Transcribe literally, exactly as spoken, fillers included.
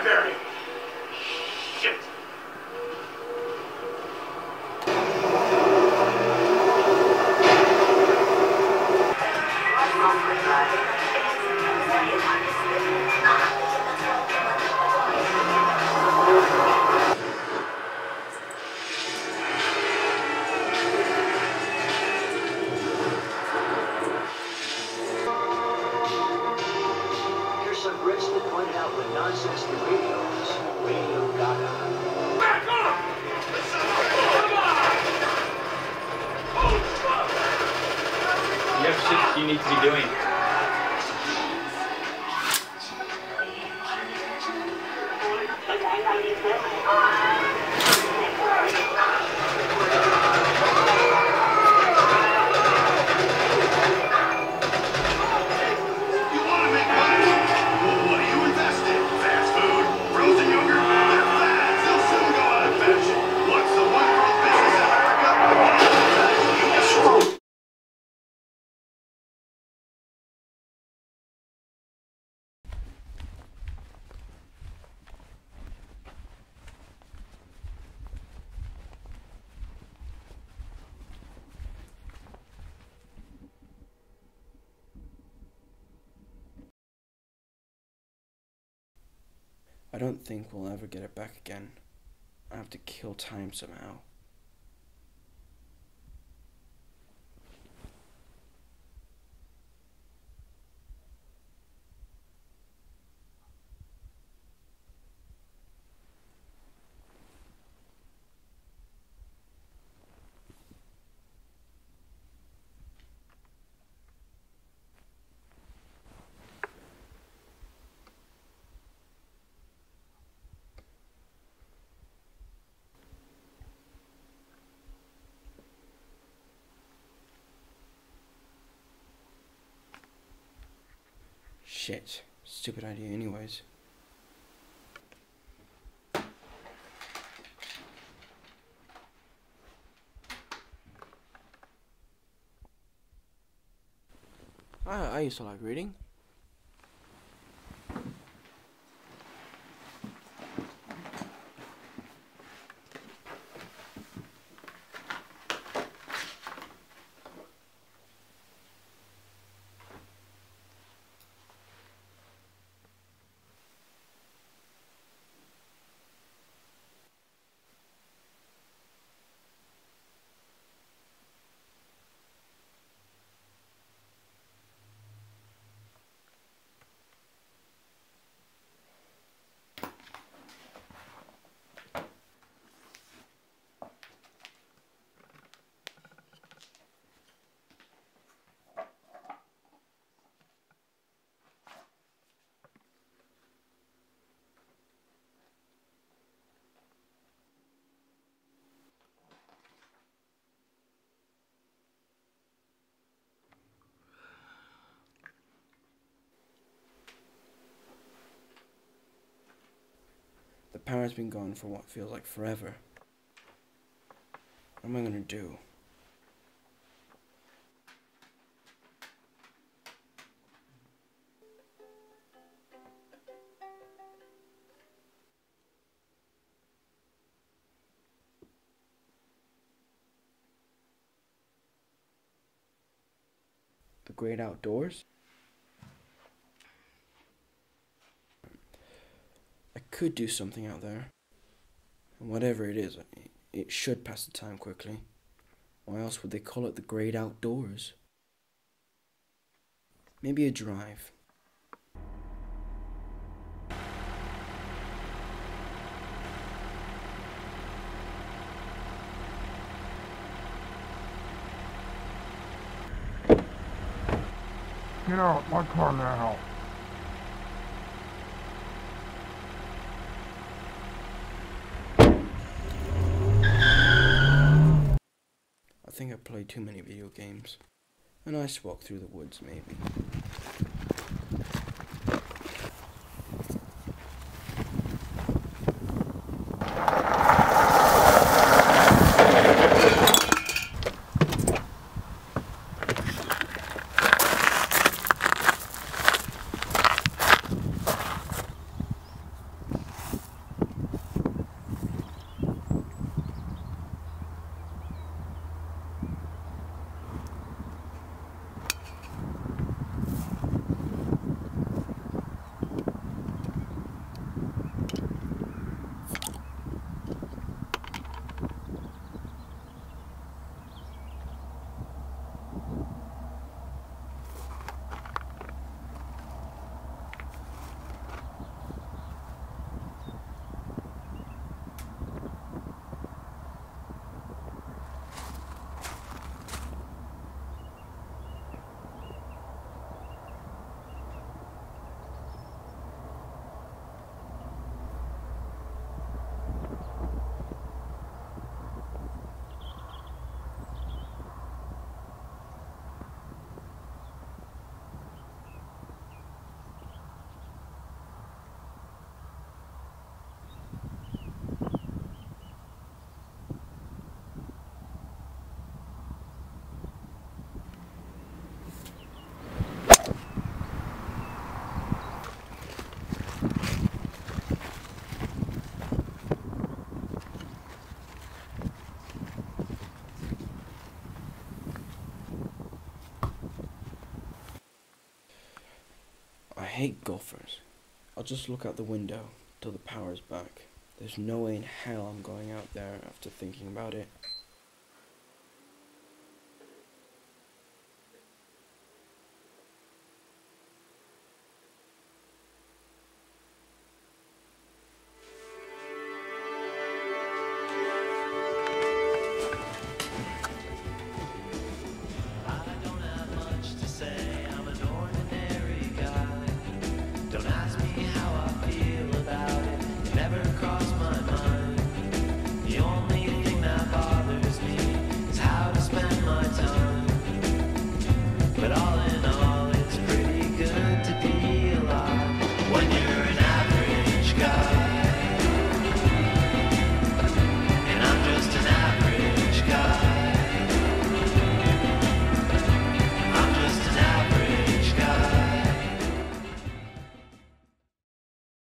library. Shit. Here's some Brits that point out what nonsense the radio is. Radio Gaga. Back off! Come on! You have shit you need to be doing. You want to make money? Well, what do you invest in? Fast food? Frozen yogurt? They're fads. They'll soon go out of fashion. What's the one world business in America? I don't think we'll ever get it back again. I have to kill time somehow. Shit. Stupid idea anyways. I, I used to like reading. The power's been gone for what feels like forever. What am I gonna do? The great outdoors? I could do something out there. And whatever it is, it should pass the time quickly. Why else would they call it the great outdoors? Maybe a drive. Get out my car now. I think I played too many video games. A nice walk through the woods, maybe. hate golfers. I'll just look out the window till the power's back. There's no way in hell I'm going out there after thinking about it.